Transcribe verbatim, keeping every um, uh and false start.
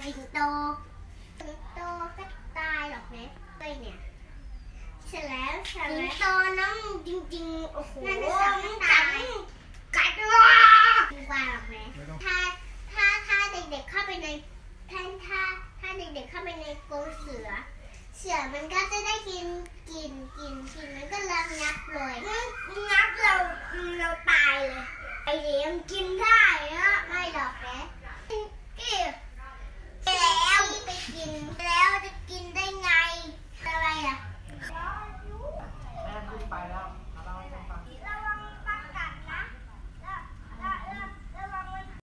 สิงโตสิงโตก็ตายหรอกนะไปเนี่ยเสร็จแล้วสิงโตน้องจริงๆโอ้โหนั่นจะตายกัดว้าดีกว่าหรอกนะถ้าถ้าถ้าเด็กๆเข้าไปในท่านถ้าถ้าเด็กๆเข้าไปในกรงเสือเสือมันก็จะได้กินกินกินกินมันก็เริ่มงับเลยงับเราเราตายเลยไอเด็กมันกินได้อะ